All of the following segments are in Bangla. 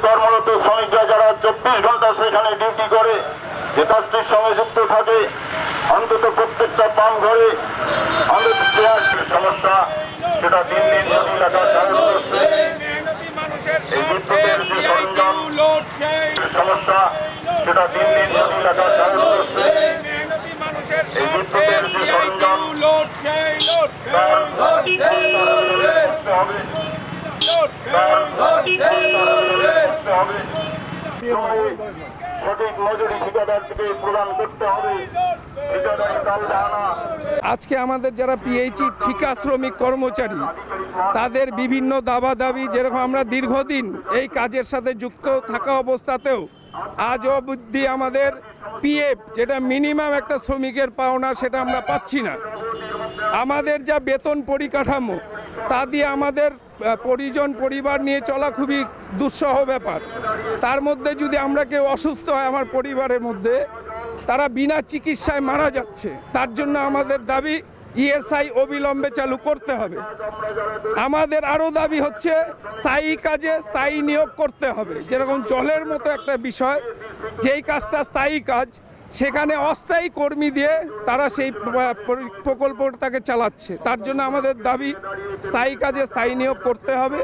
কর্মরত শ্রমিকরা যারা 24 ঘন্টা সেখানে ডিউটি করে, যে কাজটির সঙ্গে যুক্ত থাকে, অন্তত প্রত্যেকটা পাম্প ঘরে অন্তত সমস্যা সেটা দিন দিন জটিল আকার ধারণ করছে। এই বিদ্যুতের যে সরঞ্জাম সমস্যা সেটা দিন দিন জটিল আকার ধারণ করছে। এই বিদ্যুতের যে সরঞ্জাম সঠিক মজুরি ঠিকাদারকে প্রদান করতে হবে। আজকে আমাদের যারা পিএইচই ঠিকা শ্রমিক কর্মচারী তাদের বিভিন্ন দাবি, যেরকম আমরা দীর্ঘদিন এই কাজের সাথে যুক্ত থাকা অবস্থাতেও আজ অবধি আমাদের পিএফ, যেটা মিনিমাম একটা শ্রমিকের পাওনা, সেটা আমরা পাচ্ছি না। আমাদের যা বেতন পরিকাঠামো তা দিয়ে আমাদের পরিবার নিয়ে চলা খুবই দুঃসহ ব্যাপার। তার মধ্যে যদি আমরা কেউ অসুস্থ হয় আমার পরিবারের মধ্যে, তারা বিনা চিকিৎসায় মারা যাচ্ছে। তার জন্য আমাদের দাবি ইএসআই অবিলম্বে চালু করতে হবে। আমাদের আরও দাবি হচ্ছে স্থায়ী কাজে স্থায়ী নিয়োগ করতে হবে। যেরকম জলের মতো একটা বিষয়, যেই কাজটা স্থায়ী কাজ, সেখানে অস্থায়ী কর্মী দিয়ে তারা সেই প্রকল্পটাকে চালাচ্ছে। তার জন্য আমাদের দাবি স্থায়ী কাজে স্থায়ী নিয়োগ করতে হবে,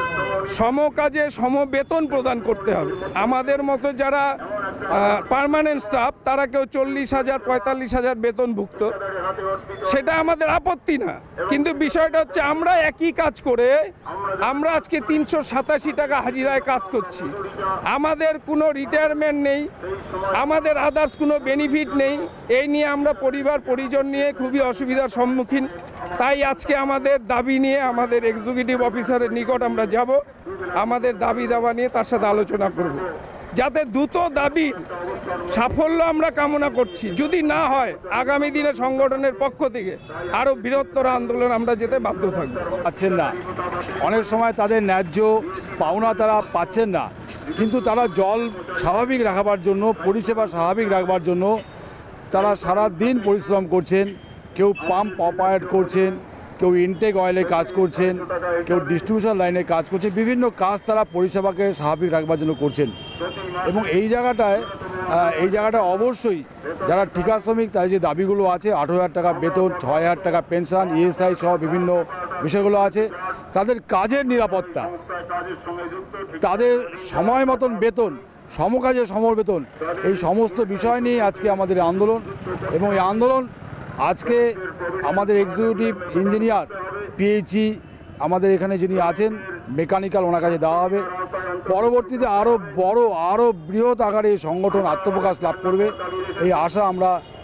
সম কাজে সম বেতন প্রদান করতে হবে। আমাদের মতো যারা পার্মানেন্ট স্টাফ তারা কেউ 40,000 45,000 বেতনভুক্ত, সেটা আমাদের আপত্তি না। কিন্তু বিষয়টা হচ্ছে আমরা একই কাজ করে আমরা আজকে 387 টাকা হাজিরায় কাজ করছি। আমাদের কোনো রিটায়ারমেন্ট নেই, আমাদের আদার্স কোনো বেনিফিট নেই। এই নিয়ে আমরা পরিজন নিয়ে খুবই অসুবিধার সম্মুখীন। তাই আজকে আমাদের দাবি নিয়ে আমাদের এক্সিকিউটিভ অফিসারের নিকট আমরা যাব, আমাদের দাবি দাবা নিয়ে তার সাথে আলোচনা করব, যাতে দ্রুত দাবির সাফল্য আমরা কামনা করছি। যদি না হয় আগামী দিনে সংগঠনের পক্ষ থেকে আরও বৃহত্তর আন্দোলন আমরা যেতে বাধ্য থাকব। পাচ্ছেন না, অনেক সময় তাদের ন্যায্য পাওনা তারা পাচ্ছেন না, কিন্তু তারা জল স্বাভাবিক রাখবার জন্য, পরিষেবা স্বাভাবিক রাখবার জন্য তারা সারা দিন পরিশ্রম করছেন। কেউ পাম্প অপারেট করছেন, কেউ ইনটেক অয়েলে কাজ করছেন, কেউ ডিস্ট্রিবিউশন লাইনে কাজ করছেন। বিভিন্ন কাজ তারা পরিষেবাকে স্বাভাবিক রাখবার জন্য করছেন। এবং এই জায়গাটায় অবশ্যই যারা ঠিকা শ্রমিক তাদের যে দাবিগুলো আছে, 18,000 টাকা বেতন, 6,000 টাকা পেনশন, ইএসআই সহ বিভিন্ন বিষয়গুলো আছে, তাদের কাজের নিরাপত্তা, তাদের সময় মতন বেতন, সমকাজে সমবেতন, এই সমস্ত বিষয় নিয়ে আজকে আমাদের আন্দোলন। এবং এই আন্দোলন আজকে আমাদের এক্সিকিউটিভ ইঞ্জিনিয়ার পিএইচই আমাদের এখানে যিনি আছেন মেকানিক্যাল, ওনার কাছে দেওয়া হবে। পরবর্তীতে আরও বড়, আরও বৃহৎ আকারে এই সংগঠন আত্মপ্রকাশ লাভ করবে, এই আশা আমরা